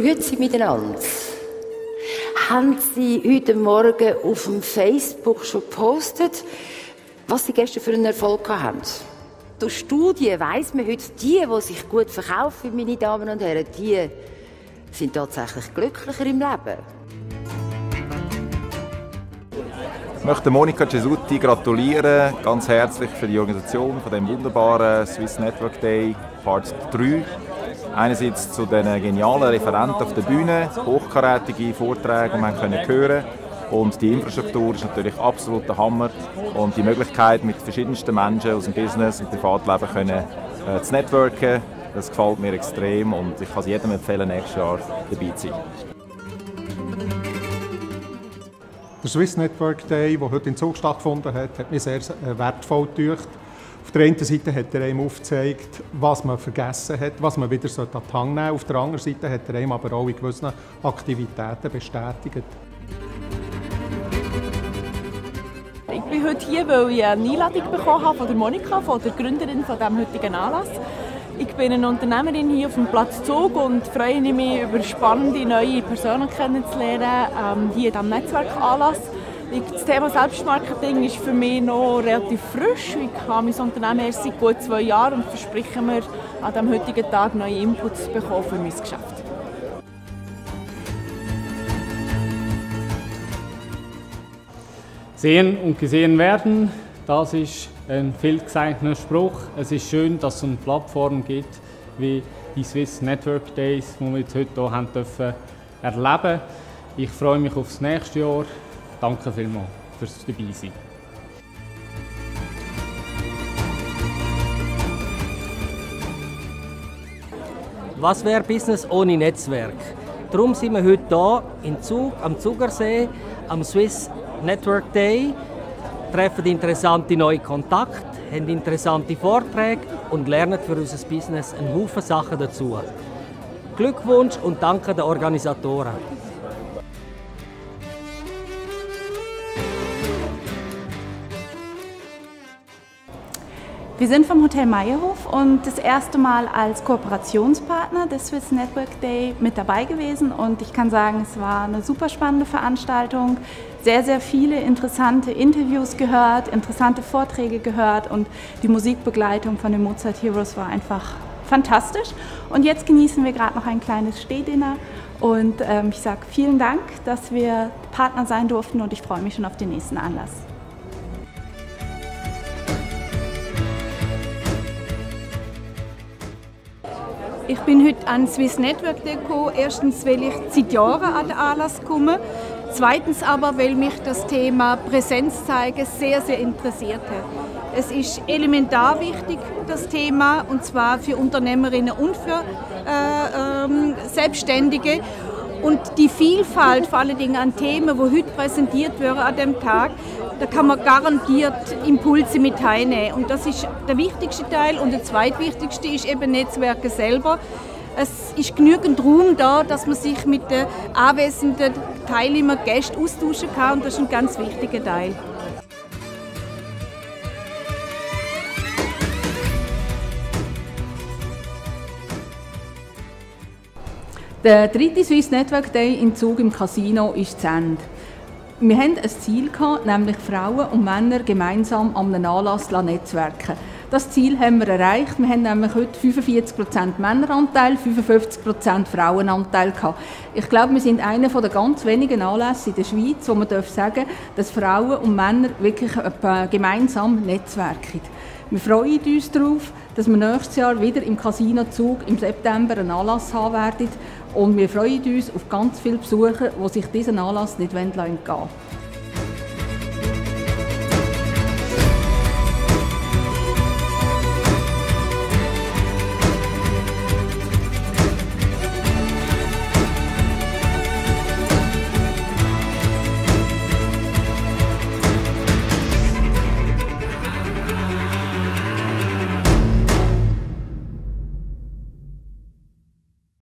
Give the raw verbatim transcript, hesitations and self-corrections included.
Grüezi miteinander. Haben Sie heute Morgen auf dem Facebook schon gepostet, was Sie gestern für einen Erfolg haben? Durch Studien weiss man heute, die, die sich gut verkaufen, meine Damen und Herren, die sind tatsächlich glücklicher im Leben. Ich möchte Monika Cesutti gratulieren, ganz herzlich für die Organisation von dem wunderbaren Swiss Network Day Part drei. Einerseits zu den genialen Referenten auf der Bühne, hochkarätige Vorträge, die man hören können. Und die Infrastruktur ist natürlich absolut der Hammer. Und die Möglichkeit, mit verschiedensten Menschen aus dem Business und Privatleben können, äh, zu networken, das gefällt mir extrem. Und ich kann es jedem empfehlen, nächstes Jahr dabei zu sein. Der Swiss Network Day, der heute in Zug stattgefunden hat, hat mich sehr wertvoll gedacht. Auf der einen Seite hat er einem aufgezeigt, was man vergessen hat, was man wieder an die Hand nehmen sollte. Auf der anderen Seite hat er einem aber auch in gewissen Aktivitäten bestätigt. Ich bin heute hier, weil ich eine Einladung bekommen habe von der Monika, von der Gründerin von dem heutigen Anlass. Ich bin eine Unternehmerin hier auf dem Platz Zug und freue mich, über spannende neue Personen kennenzulernen, ähm, hier in diesem Netzwerkanlass. Das Thema Selbstmarketing ist für mich noch relativ frisch. Ich habe mein Unternehmen erst seit gut zwei Jahren und verspreche mir, an diesem heutigen Tag neue Inputs zu bekommen für mein Geschäft. Sehen und gesehen werden, das ist ein vielgesehener Spruch. Es ist schön, dass es eine Plattform gibt wie die Swiss Network Days, die wir jetzt heute hier haben dürfen erleben. Ich freue mich aufs nächste Jahr. Danke vielmals fürs Dabeisein. Was wäre Business ohne Netzwerk? Darum sind wir heute hier in Zug, am Zugersee, am Swiss Network Day, treffen interessante neue Kontakte, haben interessante Vorträge und lernen für unser Business einen Haufen Sachen dazu. Glückwunsch und danke den Organisatoren. Wir sind vom Hotel Meierhof und das erste Mal als Kooperationspartner des Swiss Network Day mit dabei gewesen und ich kann sagen, es war eine super spannende Veranstaltung, sehr, sehr viele interessante Interviews gehört, interessante Vorträge gehört und die Musikbegleitung von den Mozart Heroes war einfach fantastisch. Und jetzt genießen wir gerade noch ein kleines Stehdinner und ähm, ich sage vielen Dank, dass wir Partner sein durften und ich freue mich schon auf den nächsten Anlass. Ich bin heute an Swiss Network Day gekommen. Erstens, weil ich seit Jahren an den Anlass komme. Zweitens aber, weil mich das Thema Präsenz zeigen sehr, sehr interessiert hat. Es ist elementar wichtig, das Thema, und zwar für Unternehmerinnen und für äh, ähm, Selbstständige. Und die Vielfalt vor allen Dingen an Themen, die heute präsentiert werden an dem Tag, da kann man garantiert Impulse mit teilnehmen. Und das ist der wichtigste Teil. Und der zweitwichtigste ist eben Netzwerke selber. Es ist genügend Raum da, dass man sich mit den anwesenden Teilnehmern, Gästen austauschen kann. Und das ist ein ganz wichtiger Teil. Der dritte Swiss Network Day in Zug im Casino ist zu Ende. Wir hatten ein Ziel, nämlich Frauen und Männer gemeinsam an einem Anlass netzwerken. Das Ziel haben wir erreicht. Wir haben nämlich heute fünfundvierzig Prozent Männeranteil, fünfundfünfzig Prozent Frauenanteil gehabt. Ich glaube, wir sind einer der ganz wenigen Anlässe in der Schweiz, wo man sagen darf, dass Frauen und Männer wirklich gemeinsam netzwerken. Wir freuen uns darauf, dass wir nächstes Jahr wieder im Casino Zug im September einen Anlass haben werden. Und wir freuen uns auf ganz viele Besucher, die sich diesen Anlass nicht entgehen lassen.